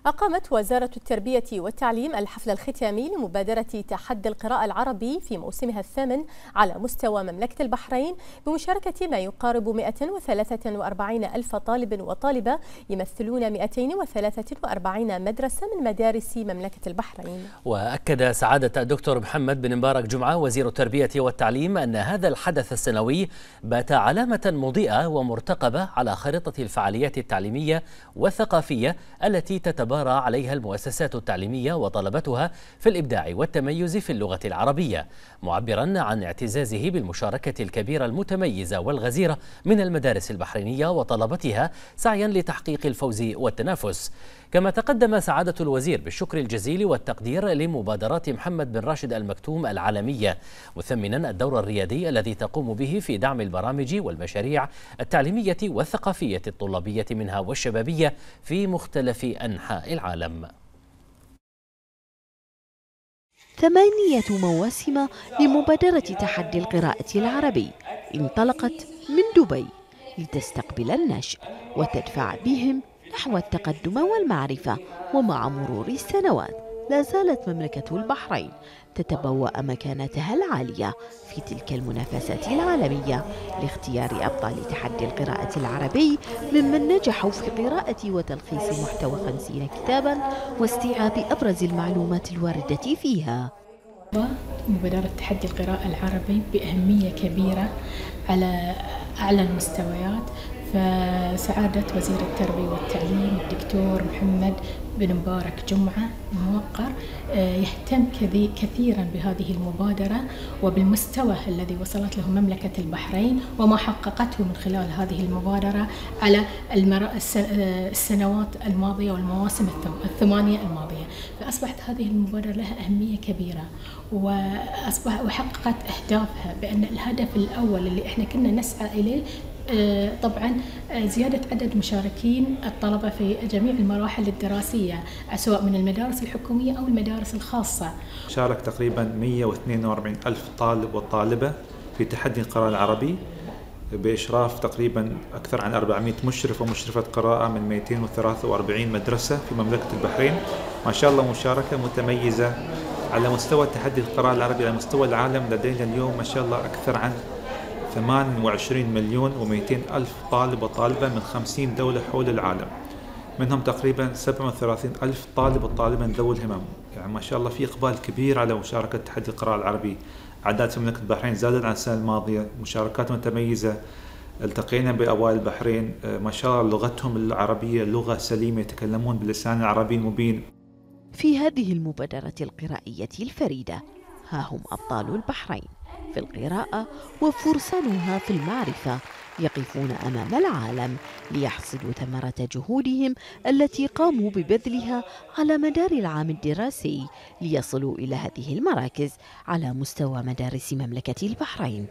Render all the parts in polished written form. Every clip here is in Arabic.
أقامت وزارة التربية والتعليم الحفل الختامي لمبادرة تحدي القراءة العربي في موسمها الثامن على مستوى مملكة البحرين بمشاركة ما يقارب 143 ألف طالب وطالبة يمثلون 243 مدرسة من مدارس مملكة البحرين. وأكد سعادة الدكتور محمد بن مبارك جمعة وزير التربية والتعليم أن هذا الحدث السنوي بات علامة مضيئة ومرتقبة على خارطة الفعاليات التعليمية والثقافية التي تتبارى عليها المؤسسات التعليمية وطلبتها في الإبداع والتميز في اللغة العربية، معبرا عن اعتزازه بالمشاركة الكبيرة المتميزة والغزيرة من المدارس البحرينية وطلبتها سعيا لتحقيق الفوز والتنافس. كما تقدم سعادة الوزير بالشكر الجزيل والتقدير لمبادرات محمد بن راشد المكتوم العالمية، مثمنا الدور الريادي الذي تقوم به في دعم البرامج والمشاريع التعليمية والثقافية الطلابية منها والشبابية في مختلف أنحاء العالم. 8 مواسم لمبادرة تحدي القراءة العربي انطلقت من دبي لتستقبل النشء وتدفع بهم نحو التقدم والمعرفة. ومع مرور السنوات لا زالت مملكة البحرين تتبوأ مكانتها العالية في تلك المنافسات العالمية لاختيار أبطال تحدي القراءة العربي ممن نجحوا في قراءة وتلخيص محتوى 50 كتابا واستيعاب أبرز المعلومات الواردة فيها. مبادرة تحدي القراءة العربي بأهمية كبيرة على أعلى المستويات، فسعادة وزير التربية والتعليم الدكتور محمد بن مبارك جمعة موقر يهتم كثيرا بهذه المبادرة وبالمستوى الذي وصلت له مملكة البحرين وما حققته من خلال هذه المبادرة على السنوات الماضية والمواسم الثمانية الماضية. فأصبحت هذه المبادرة لها أهمية كبيرة وحققت أهدافها، بأن الهدف الأول اللي احنا كنا نسعى إليه طبعا زيادة عدد مشاركين الطلبة في جميع المراحل الدراسية سواء من المدارس الحكومية أو المدارس الخاصة. شارك تقريبا 142 ألف طالب وطالبة في تحدي القراءة العربي بإشراف تقريبا أكثر عن 400 مشرف ومشرفة قراءة من 243 مدرسة في مملكة البحرين. ما شاء الله مشاركة متميزة على مستوى تحدي القراءة العربي على مستوى العالم. لدينا اليوم ما شاء الله أكثر عن 28 مليون و200 ألف طالب وطالبة من 50 دولة حول العالم، منهم تقريبا 37 ألف طالب وطالبة ذوي الهمم. يعني ما شاء الله في إقبال كبير على مشاركة تحدي القراءة العربي. أعداد في مملكة البحرين زادت عن السنة الماضية، مشاركات متميزة. التقينا بأبواب البحرين ما شاء الله لغتهم العربية لغة سليمة، يتكلمون باللسان العربي المبين. في هذه المبادرة القرائية الفريدة ها هم أبطال البحرين في القراءة وفرسانها في المعرفة، يقفون أمام العالم ليحصدوا ثمرة جهودهم التي قاموا ببذلها على مدار العام الدراسي ليصلوا إلى هذه المراكز على مستوى مدارس مملكة البحرين.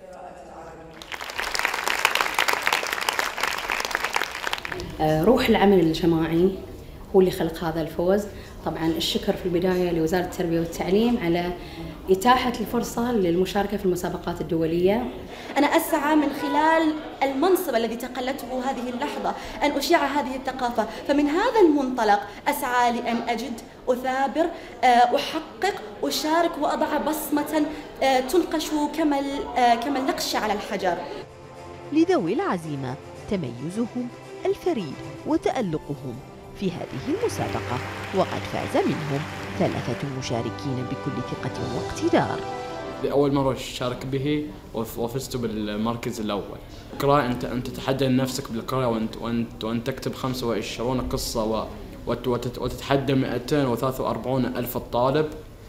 روح العمل الجماعي هو اللي خلق هذا الفوز. طبعا الشكر في البداية لوزارة التربية والتعليم على إتاحة الفرصة للمشاركة في المسابقات الدولية. أنا أسعى من خلال المنصب الذي تقلدته هذه اللحظة أن أشيع هذه الثقافة، فمن هذا المنطلق أسعى لأن أجد، أثابر، أحقق، أشارك وأضع بصمة تنقش كما النقش على الحجر. لذوي العزيمة تميزهم الفريد وتألقهم في هذه المسابقة، وقد فاز منهم 3 مشاركين بكل ثقة واقتدار. لأول مرة شارك به وفزت بالمركز الأول. القراءة أنت تتحدى نفسك بالقراءة وأنت تكتب 25 قصة وتتحدى 243 ألف طالب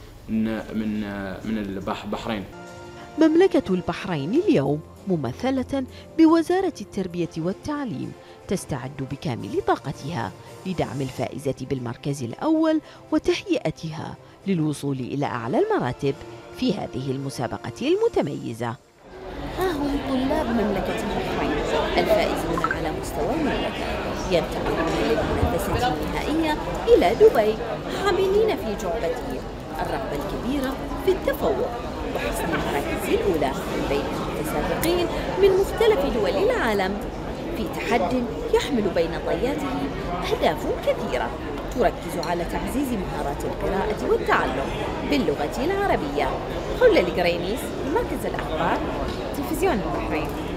من البحرين. مملكة البحرين اليوم ممثلة بوزارة التربية والتعليم تستعد بكامل طاقتها لدعم الفائزة بالمركز الأول وتهيئتها للوصول إلى أعلى المراتب في هذه المسابقة المتميزة. ها هم طلاب مملكة البحرين الفائزون على مستوى المملكة ينتقلون للمنافسة النهائية إلى دبي حاملين في جعبتهم الرغبة الكبيرة في التفوق وحصد المراكز الأولى بين المتسابقين من مختلف دول العالم في تحد يحمل بين طياته أهداف كثيرة تركز على تعزيز مهارات القراءة والتعلم باللغة العربية. خلة القرينيس، مركز الأخبار، تلفزيون البحرين.